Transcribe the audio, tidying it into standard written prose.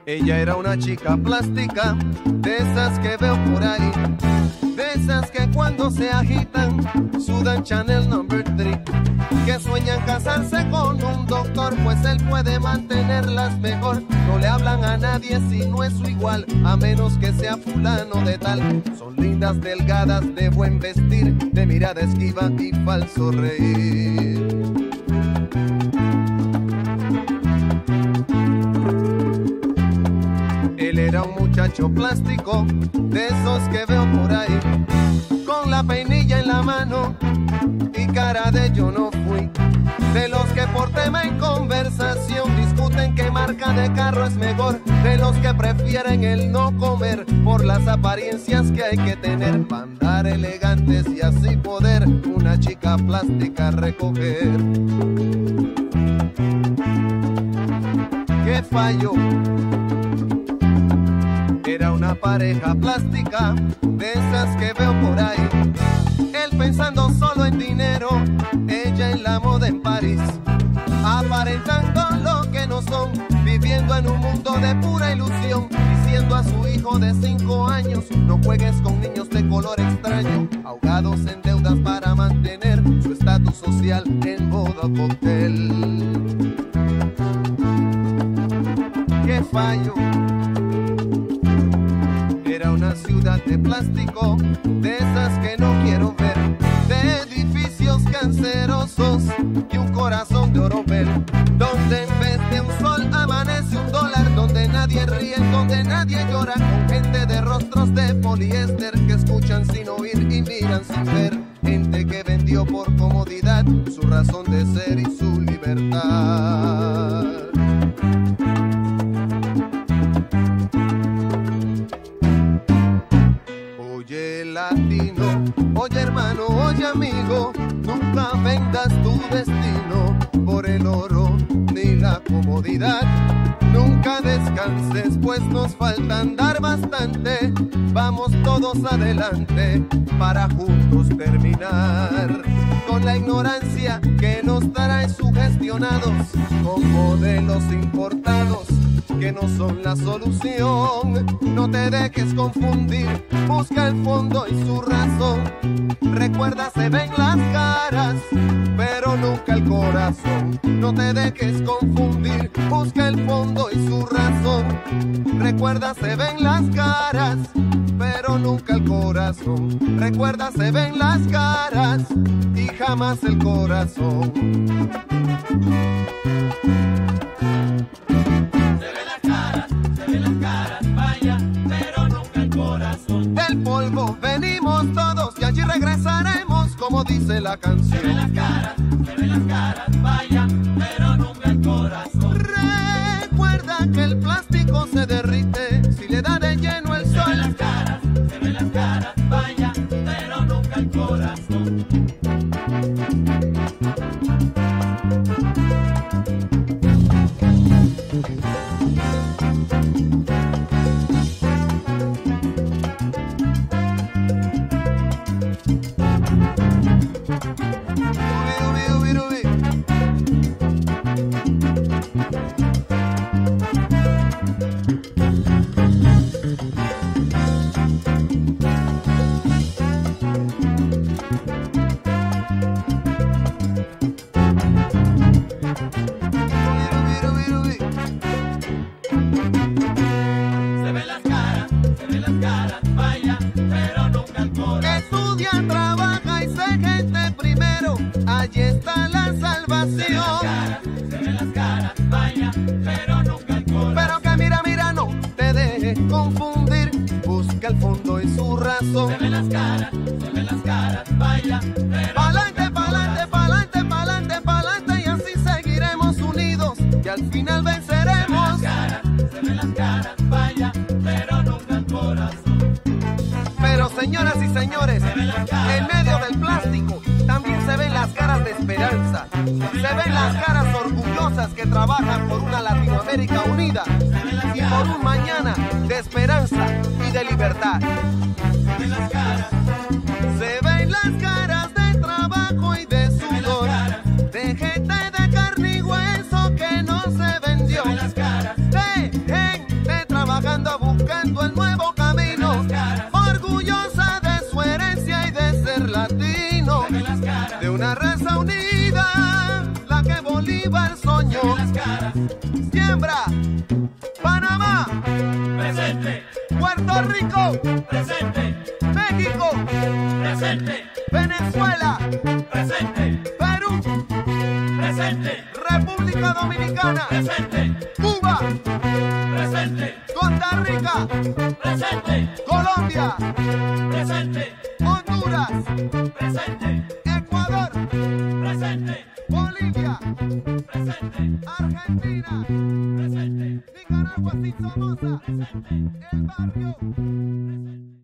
Ella era una chica plástica, de esas que veo por ahí, de esas que cuando se agitan sudan Chanel No. 3, que sueñan casarse con un doctor, pues él puede mantenerlas mejor. No le hablan a nadie si no es su igual, a menos que sea fulano de tal. Son lindas, delgadas, de buen vestir, de mirada esquiva y falso reír. Él era un muchacho plástico, de esos que veo por ahí, con la peinilla en la mano y cara de yo no fui. De los que por tema en conversación discuten qué marca de carro es mejor. De los que prefieren el no comer por las apariencias que hay que tener para andar elegantes y así poder una chica plástica recoger. ¿Qué falló? Era una pareja plástica, de esas que veo por ahí. Él pensando solo en dinero, ella en la moda en París. Aparentando lo que no son, viviendo en un mundo de pura ilusión. Diciendo a su hijo de 5 años, no juegues con niños de color extraño. Ahogados en deudas para mantener su estatus social en boda o cóctel. ¿Qué fallo? Era una ciudad de plástico, de esas que no quiero ver, de edificios cancerosos y un corazón de oropel, donde en vez de un sol amanece un dólar, donde nadie ríe, donde nadie llora, con gente de rostros de poliéster que escuchan sin oír y miran sin ver, gente que vendió por comodidad su razón de ser y su libertad. Oye latino, oye hermano, oye amigo, nunca vendas tu destino por el oro ni la comodidad. Nunca descanses, pues nos falta andar bastante. Vamos todos adelante para juntos terminar con la ignorancia que nos trae sugestionados con modelos importados que no son la solución. No te dejes confundir, busca el fondo y su razón. Recuerda, se ven las caras, pero nunca el corazón. No te dejes confundir, busca el fondo y su razón. Recuerda, se ven las caras, pero nunca el corazón. Recuerda, se ven las caras y jamás el corazón. Del polvo venimos todos y allí regresaremos, como dice la canción. Se ven las caras, vaya, pero nunca el corazón. Recuerda que el plástico se derrite si le da de lleno el sol. Se ven las caras, vaya, pero nunca el corazón. Allí está la salvación. Se ven las caras, vaya, pero nunca el corazón. Pero que mira, no te dejes confundir. Busca el fondo y su razón. Se ven las caras, vaya, pero pa'lante, pa'lante, pa'lante, pa'lante, pa'lante, y así seguiremos unidos y al final venceremos. Se ven las caras, vaya, pero nunca el corazón. Pero señoras y señores, en medio del plástico también se ven las caras de esperanza, se ven las caras orgullosas que trabajan por una Latinoamérica unida y por un mañana de esperanza y de libertad. Se ven las caras de trabajo y de sudor, de gente de carne y hueso que no se vendió, de gente Siembra, Panamá, presente, Puerto Rico, presente, México, presente, Venezuela, presente, Perú, presente, República Dominicana, presente, Cuba, presente, Costa Rica, presente, Colombia, presente, Honduras, presente, Ecuador, presente, Bolivia, presente, Argentina, presente, Nicaragua, sin Somoza, presente. el barrio.